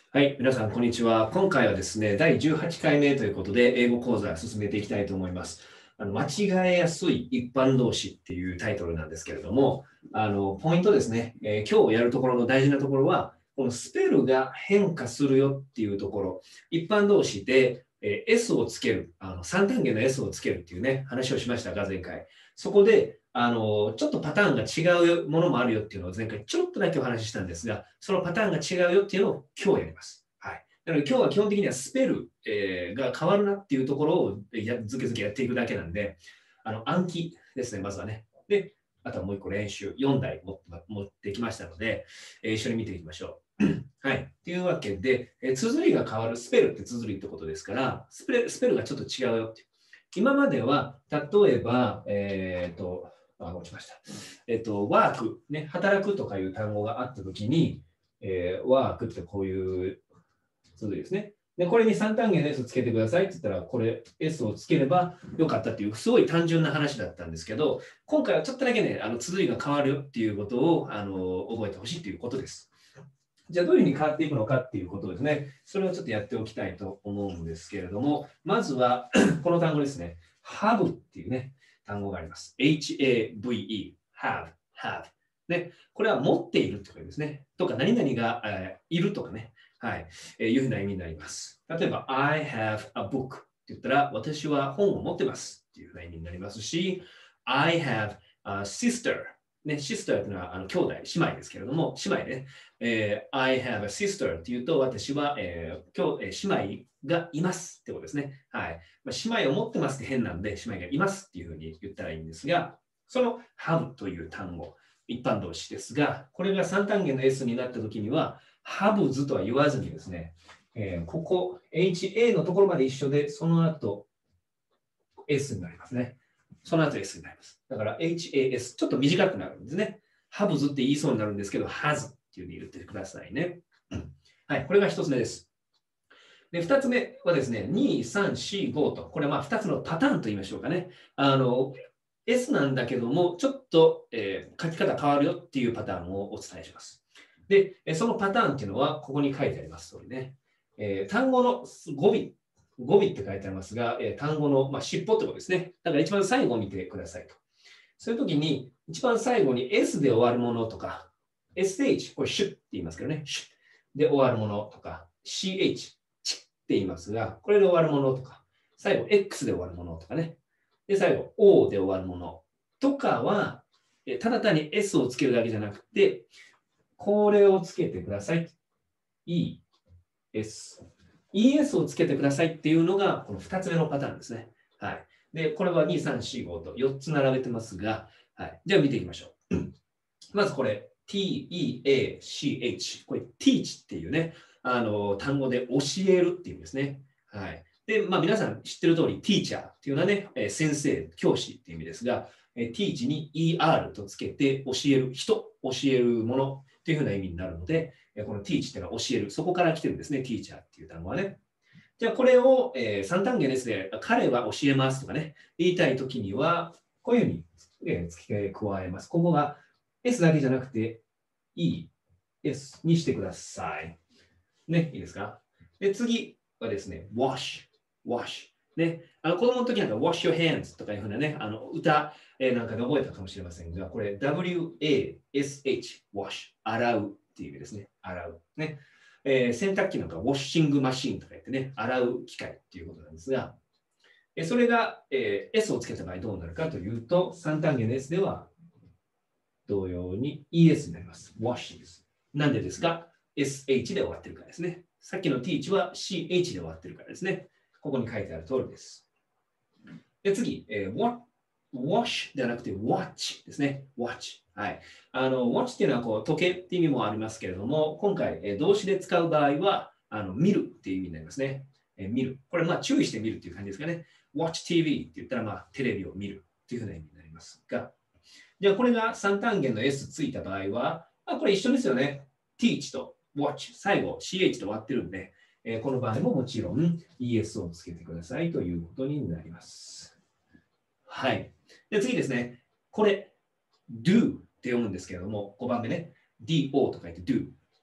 はい、皆さん、こんにちは。今回はですね、第18回目ということで、英語講座を進めていきたいと思います。間違えやすい一般動詞っていうタイトルなんですけれども、ポイントですね、今日やるところの大事なところは、このスペルが変化するよっていうところ、一般動詞で、S をつける、3単元の S をつけるっていうね、話をしましたが、前回。そこで、ちょっとパターンが違うものもあるよっていうのを前回ちょっとだけお話ししたんですが、そのパターンが違うよっていうのを今日やります。はい。なので今日は基本的にはスペル、が変わるなっていうところをずけずけやっていくだけなんで、暗記ですね、まずはね。で、あとはもう一個練習、4台持ってきましたので、一緒に見ていきましょう。はい。というわけで、綴りが変わる、スペルって綴りってことですから、スペルがちょっと違うよっていう。今までは、例えば、落ちました。ワーク、ね、働くとかいう単語があったときに、ワークってこういう綴りですね。で、これに3単元の S をつけてくださいって言ったら、これ S をつければよかったっていう、すごい単純な話だったんですけど、今回はちょっとだけね、綴りが変わるよっていうことを覚えてほしいということです。じゃあどういうふうに変わっていくのかっていうことですね。それをちょっとやっておきたいと思うんですけれども、まずはこの単語ですね。have っていうね、単語があります。have, have。ね、これは持っているってことですね。とか、何々が、いるとかね。はい、いうふうな意味になります。例えば、I have a book って言ったら、私は本を持ってますっていうふうな意味になりますし、I have a sister。ね、sister というのは兄弟、姉妹ですけれども、姉妹ね。I have a sister っていうと、私は、姉妹がいますってことですね。はい。まあ、姉妹を持ってますって変なんで、姉妹がいますっていうふうに言ったらいいんですが、その have という単語、一般動詞ですが、これが3単元の S になったときには、haves とは言わずにですね、ここ HA のところまで一緒で、その後 S になりますね。その後 S になります。だから HAS、ちょっと短くなるんですね。haves って言いそうになるんですけど、has っていうふうに言ってくださいね。はい、これが1つ目です。で、2つ目はですね、2、3、4、5と、これはまあ2つのパターンと言いましょうかね。S なんだけども、ちょっと、書き方変わるよっていうパターンをお伝えします。で、そのパターンっていうのは、ここに書いてあります通りね、単語の語尾って書いてありますが、単語の、尻尾ってことですね。だから一番最後を見てくださいと。そういう時に、一番最後に S で終わるものとか、SH、これシュッって言いますけどね、シュッで終わるものとか、CH、チッって言いますが、これで終わるものとか、最後 X で終わるものとかね。で、最後 O で終わるものとかは、ただ単に S をつけるだけじゃなくて、これをつけてください。ES。ES をつけてくださいっていうのが、この2つ目のパターンですね。はい。で、これは2、3、4、5と4つ並べてますが、はい。じゃあ見ていきましょう。まずこれ、teach。これ、teach っていうね、単語で教えるっていうんですね。はい。で、まあ皆さん知ってる通り、teacher っていうのはね、先生、教師っていう意味ですが、teach に er とつけて教える人、教えるものというふうな意味になるので、この teach っていうのは教える。そこから来てるんですね、teacher っていう単語はね。じゃあこれを、3単元ですね、彼は教えますとかね、言いたいときには、こういうふうに、付け加えます。ここが S だけじゃなくて ES にしてください。ね、いいですか？で、次はですね、wash。ね、子供の時なんか wash your hands とかいうふうなね、歌、なんかで覚えたかもしれませんが、これ WASH、wash、洗うっていう意味ですね。洗う。ね。洗濯機なんかウォッシングマシーンとか言ってね、洗う機械っていうことなんですが、それが、S をつけた場合どうなるかというと、3単元の S では同様に ES になります。wash です。なんでですか？ SH で終わってるからですね。さっきの teach は CH で終わってるからですね。ここに書いてある通りです。で次、wash ではなくて watch ですね。watch。はい。watch っていうのはこう時計っていう意味もありますけれども、今回、動詞で使う場合は、見るっていう意味になりますね。見る。これ、まあ、注意して見るっていう感じですかね。watch TV って言ったら、まあ、テレビを見るっていうふうな意味になりますが、じゃあ、これが3単元の S ついた場合は、これ一緒ですよね。teach と watch、最後 CH で終わってるんで、この場合ももちろん ES をつけてくださいということになります。はい。で、次ですね。これ、do って読むんですけれども、5番目ね。do と書いて do。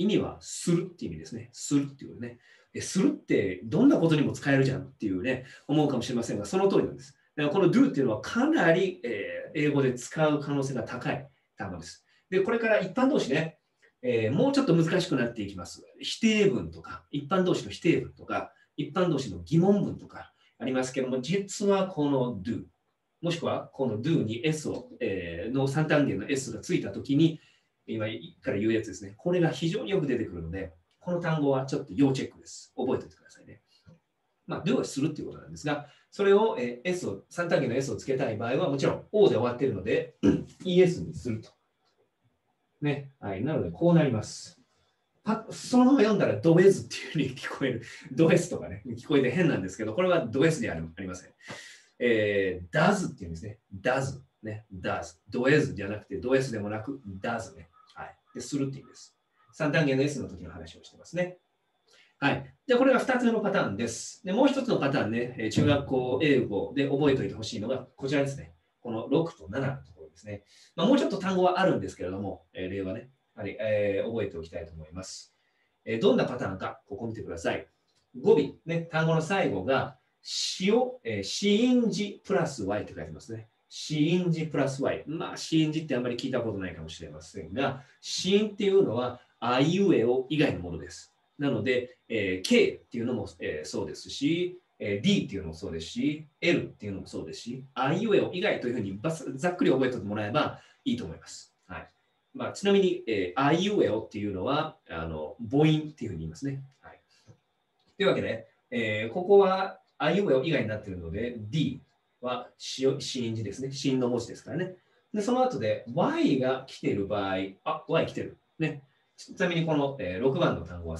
意味はするっていう意味ですね。するっていうね。するってどんなことにも使えるじゃんっていうね、思うかもしれませんが、その通りなんです。だからこの do っていうのはかなり、英語で使う可能性が高い単語です。で、これから一般動詞ね、もうちょっと難しくなっていきます。否定文とか、一般動詞の否定文とか、一般動詞の疑問文とかありますけども、実はこの do、もしくはこの do に s を、の3単元の s がついたときに、今から言うやつですね。これが非常によく出てくるので、この単語はちょっと要チェックです。覚えておいてくださいね。まあ、do はするっていうことなんですが、それを、S を、3単元の S をつけたい場合は、もちろん O で終わっているので、ES にすると。ね。はい。なので、こうなります。そのまま読んだらドエズっていうふうに聞こえる。ドエスとかね、聞こえて変なんですけど、これはドエスではありません。does っていうんですね。does。ね。does。ドエズじゃなくて、ドエスでもなく、does ね。はい。で、するっていうんです。3単元の S の時の話をしてますね。はい。で、これが2つ目のパターンです。で、もう1つのパターンね、中学校英語で覚えておいてほしいのが、こちらですね。この6と7のところですね。まあ、もうちょっと単語はあるんですけれども、例はね、はい、覚えておきたいと思います。どんなパターンか、ここ見てください。語尾、ね、単語の最後が、子を、子音字プラス y って書いてますね。子音字プラス y。まあ、子音字ってあんまり聞いたことないかもしれませんが、子音っていうのは、あいうえお以外のものです。なので、K っていうのも、そうですし、D っていうのもそうですし、L っていうのもそうですし、あいうえお以外というふうにざっくり覚えておいてもらえばいいと思います。はい。まあ、ちなみに、あいうえおっていうのは母音っていうふうに言いますね。はい、というわけで、ここはあいうえお以外になっているので、D は子音字ですね。子音の文字ですからね。で、その後で Y が来ている場合、Y 来てる。ね。ちなみにこの、6番の単語は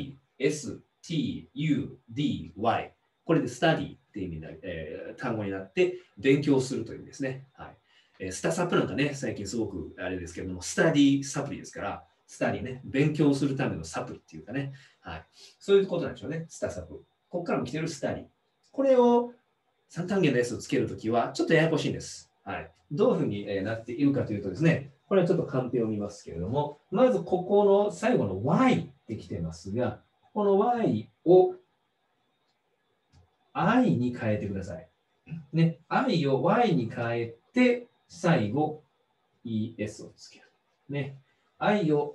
study、S、T、U、D、Y。これで study っていう意味になる、単語になって勉強するという意味ですね。はい。スタサプなんかね、最近すごくあれですけれども、スタディサプリですから、スタディね、勉強するためのサプリっていうかね、はい。そういうことなんでしょうね、スタサプ。ここからも来てるスタディ。これを3単元の S をつけるときは、ちょっとややこしいんです。はい。どういうふうになっているかというとですね、これはちょっとカンペを見ますけれども、まずここの最後の Y って来てますが、この Y を I に変えてください。ね、I を Y に変えて、最後 ES をつける。ね、Y を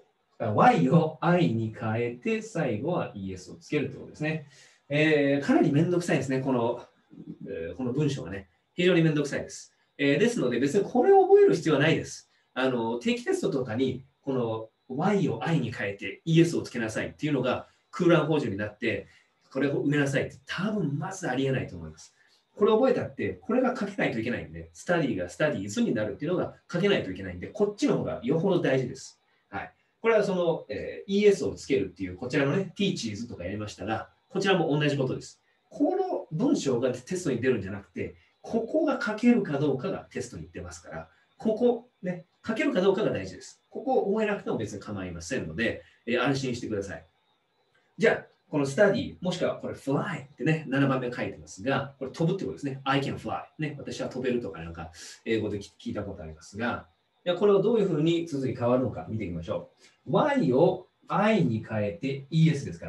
I に変えて、最後は ES をつけるということですね。かなりめんどくさいですね、この文章がね。非常にめんどくさいです。ですので、別にこれを覚える必要はないです。定期テストとかに、この Y を I に変えて ES をつけなさいっていうのが空欄補助になって、これを埋めなさいって多分まずありえないと思います。これを覚えたって、これが書けないといけないんで、スタディがスタディーズになるっていうのが書けないといけないんで、こっちの方がよほど大事です。はい。これはその、ES をつけるっていう、こちらのね、teaches とかやりましたが、こちらも同じことです。この文章がテストに出るんじゃなくて、ここが書けるかどうかがテストに出ますから、ここ、ね、書けるかどうかが大事です。ここを覚えなくても別に構いませんので、安心してください。じゃあ、このスタディ、もしくはこれ fly ってね、7番目書いてますが、これ飛ぶってことですね。I can fly。ね、私は飛べるとかなんか英語で聞いたことありますが、これをどういうふうに続き変わるのか見ていきましょう。Y を I に変えて ES ですから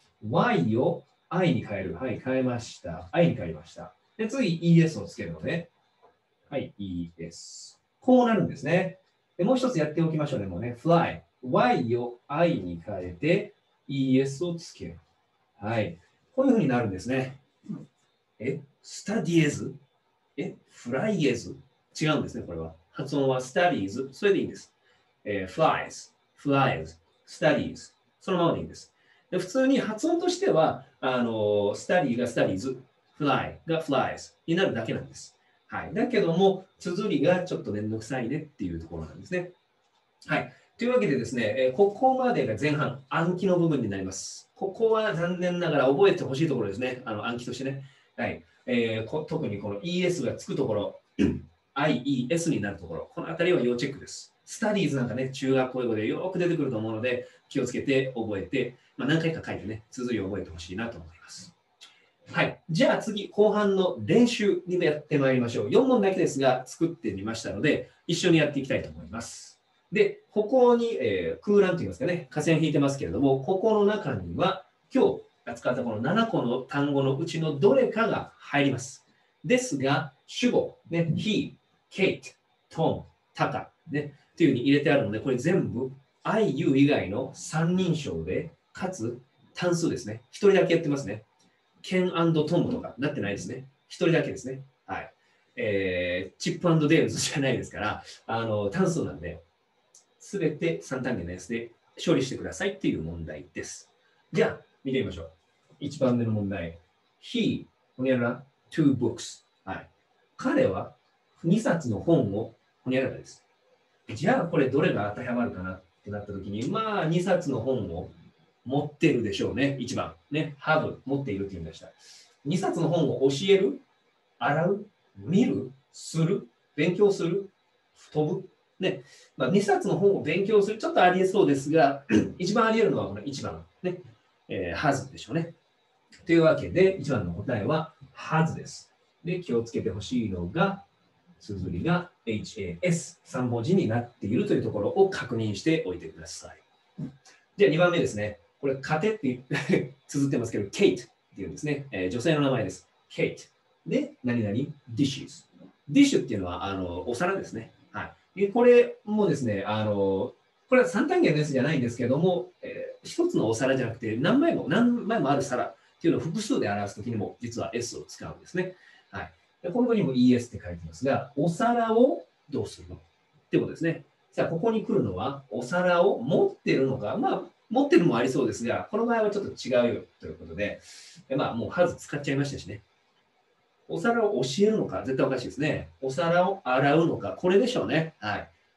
、Y を I に変える。はい、変えました。I に変えました。で、次 ES をつけるので、はい、ES。こうなるんですね。でもう一つやっておきましょうね。もうね、fly。Y を I に変えて ES をつける。はい。こういうふうになるんですね。スタディエズフライエズ違うんですね、これは。発音はスタディーズ。それでいいんです。flies, flies, studies。そのままでいいんです。で普通に発音としては、スタディがスタディーズ、fly が flies になるだけなんです。はい。だけども、綴りがちょっとめんどくさいねっていうところなんですね。はい。というわけでですね、ここまでが前半、暗記の部分になります。ここは残念ながら覚えてほしいところですね。暗記としてね。はい。特にこの ES がつくところ、IES になるところ、このあたりは要チェックです。スタディーズなんかね、中学校英語でよく出てくると思うので、気をつけて覚えて、何回か書いてね、綴りを覚えてほしいなと思います。はい。じゃあ次、後半の練習にやってまいりましょう。4問だけですが、作ってみましたので、一緒にやっていきたいと思います。 で、ここに、空欄といいますかね、下線引いてますけれども、ここの中には、今日扱ったこの7個の単語のうちのどれかが入ります。ですが、主語、ね、he、Kate、Tom、Taka、ね、っていうふうに入れてあるので、これ全部 I、you 以外の三人称で、かつ単数ですね。一人だけやってますね。Ken& Tom とかなってないですね。一人だけですね。はい。チップ&デールズじゃないですから、単数なんで、すべて3単元のやつで処理してくださいっていう問題です。じゃあ、見てみましょう。1番目の問題。He, ほにゃらら、two books。はい。彼は2冊の本をほにゃららです。じゃあ、これどれが当てはまるかなってなったときに、まあ、2冊の本を持ってるでしょうね。1番。ね。have、持っているって言いました。2冊の本を教える、洗う、見る、する、勉強する、飛ぶ。ね。まあ、2冊の本を勉強する、ちょっとありえそうですが、一番あり得るのはこの1番。ね。has でしょうね。というわけで、1番の答えは has です。で、気をつけてほしいのが、綴りが HAS、3文字になっているというところを確認しておいてください。じゃあ2番目ですね。これ、カテって綴ってますけど、ケイトっていうんですね。女性の名前です。ケイト。で、何々 dishes。ディッシュっていうのはお皿ですね。はい。でこれもですね、これは3単元のやつじゃないんですけども、一つのお皿じゃなくて何枚もある皿っていうのを複数で表すときにも実は S を使うんですね。はい。でこの子にも ES って書いてますが、お皿をどうするのってことですね。さあ、ここに来るのは、お皿を持ってるのか、まあ、持ってるもありそうですが、この場合はちょっと違うよということで、まあ、もう数使っちゃいましたしね。お皿を教えるのか、絶対おかしいですね。お皿を洗うのか、これでしょうね。はい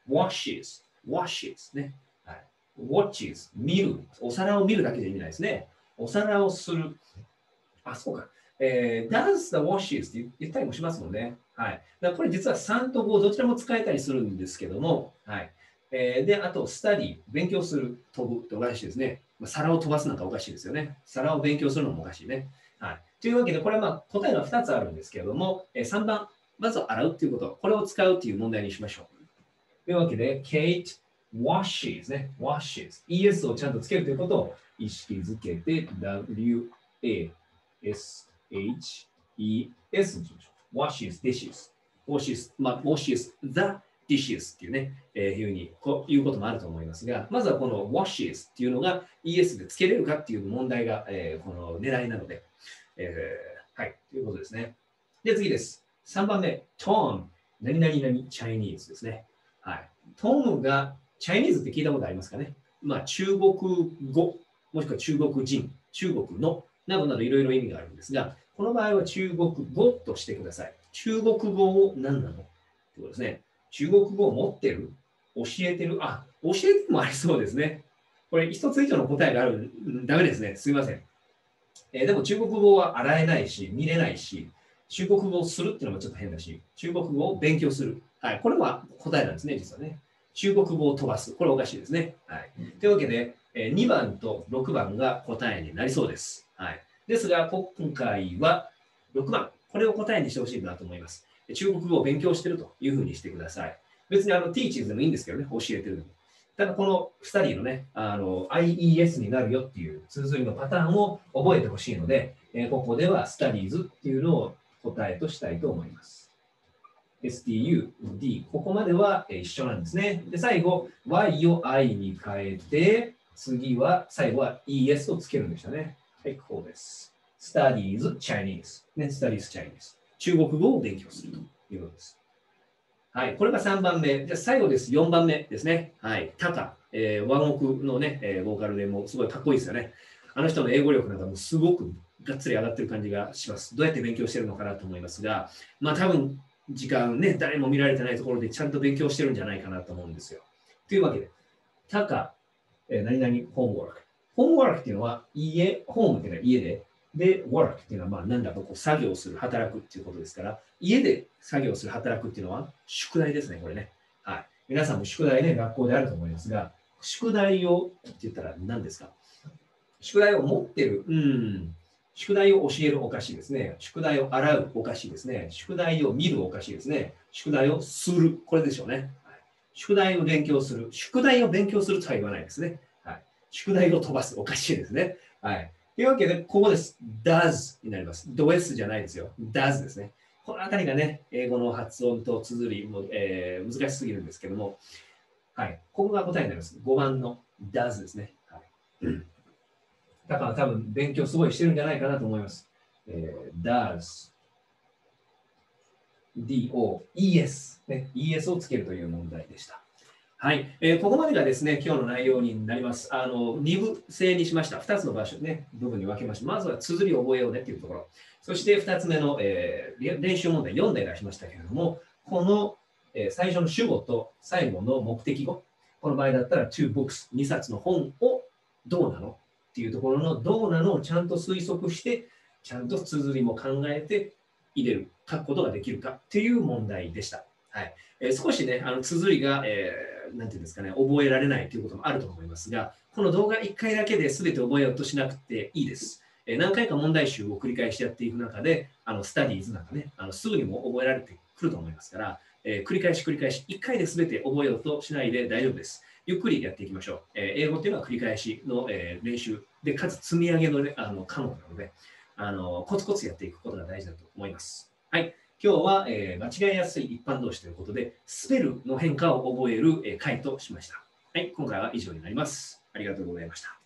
。washes ね。はい。watches 見る。お皿を見るだけで意味ないですね。お皿をする。あ、そうか。does the washes って言ったりもしますもんね。はい。だからこれ実は3と5どちらも使えたりするんですけども、はい。で、あと、study、勉強する、飛ぶっておかしいですね。皿を飛ばすなんかおかしいですよね。皿を勉強するのもおかしいね。はい。というわけで、これはまあ答えが2つあるんですけれども、3番、まずは洗うということ、これを使うという問題にしましょう。というわけで、Kate washes ね。washes。ES をちゃんとつけるということを意識づけて、W-A-S-H-E-S にしましょう。washes, dishes. washes, まあ、washes the dishes っていうね、いうふうに言うこともあると思いますが、まずはこの washes っていうのが ES でつけれるかっていう問題が、この狙いなので、はい、ということですね。で、次です。3番目、Tom、何々々 Chinese ですね。はい。トムがチャイニーズって聞いたことありますかね。まあ、中国語、もしくは中国人、中国の、などなどいろいろ意味があるんですが、この場合は中国語としてください。中国語を何なのってことですね。中国語を持ってる教えてる教えてもありそうですね。これ一つ以上の答えがある。ダメですね。すいません。でも中国語は洗えないし、見れないし、中国語をするっていうのもちょっと変だし、中国語を勉強する。はい。これは答えなんですね、実はね。中国語を飛ばす。これおかしいですね。はい。というわけで、2番と6番が答えになりそうです。はい。ですが、今回は6番。これを答えにしてほしいなと思います。中国語を勉強してるというふうにしてください。別にteaches でもいいんですけどね、教えてるのに。ただこの2人のね、IES になるよっていう綴りのパターンを覚えてほしいので、ここでは studies っていうのを答えとしたいと思います。STUD、ここまでは一緒なんですね。で、最後、Y を I に変えて、次は、最後は ES をつけるんでしたね。はい、こうです。Studies Chinese。ね、Studies Chinese。中国語を勉強するということです。はい、これが3番目。じゃ最後です。4番目ですね。はい、タカ。ワンオクのね、ボーカルでもすごいかっこいいですよね。あの人の英語力なんかもすごくがっつり上がってる感じがします。どうやって勉強してるのかなと思いますが、まあ多分時間ね、誰も見られてないところでちゃんと勉強してるんじゃないかなと思うんですよ。というわけで、タカ、何々ホームワーク。ホームワークっていうのはホームっていうのは家で、ワークっていうのはまあ何だかこう作業する、働くっていうことですから、家で作業する、働くっていうのは宿題ですね、これね。はい。皆さんも宿題ね、学校であると思いますが、宿題をって言ったら何ですか？宿題を持ってる。宿題を教えるおかしいですね。宿題を洗うおかしいですね。宿題を見るおかしいですね。宿題をする。これでしょうね。 宿題を勉強する。宿題を勉強するとは言わないですね。はい、宿題を飛ばす。おかしいですね。はい。というわけで、ここです。does になります。does じゃないですよ。does ですね。このあたりがね、英語の発音と綴りも、難しすぎるんですけども、はい。ここが答えになります。5番の does ですね。はい、だから多分勉強すごいしてるんじゃないかなと思います。does D-O-E-S、ね、ES をつけるという問題でした。はい、ここまでがですね、今日の内容になります。2部制にしました。2つの場所ね、部分に分けました。まずは綴りを覚えようねというところ。そして2つ目の、練習問題4題出しましたけれども、この、最初の主語と最後の目的語、この場合だったら two books、2冊の本をどうなのっていうところのどうなのをちゃんと推測して、ちゃんと綴りも考えて入れる、書くことができるかっていう問題でした。はい。少しね、綴りが、なんていうんですかね、覚えられないということもあると思いますが、この動画1回だけで全て覚えようとしなくていいです。何回か問題集を繰り返しやっていく中で、スタディーズなんかね、すぐにも覚えられてくると思いますから、繰り返し繰り返し、1回で全て覚えようとしないで大丈夫です。ゆっくりやっていきましょう。英語っていうのは繰り返しの、練習で、かつ積み上げの、ね、科目なので、コツコツやっていくことが大事だと思います。はい。今日は、間違いやすい一般動詞ということで、スペルの変化を覚える、回としました。はい。今回は以上になります。ありがとうございました。